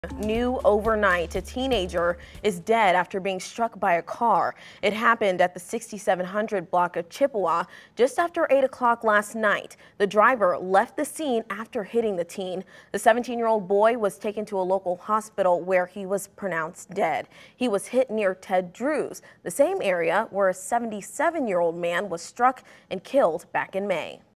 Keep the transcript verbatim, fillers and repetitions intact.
New overnight, a teenager is dead after being struck by a car. It happened at the sixty-seven hundred block of Chippewa just after eight o'clock last night. The driver left the scene after hitting the teen. The seventeen-year-old boy was taken to a local hospital where he was pronounced dead. He was hit near Ted Drew's, the same area where a seventy-seven-year-old man was struck and killed back in May.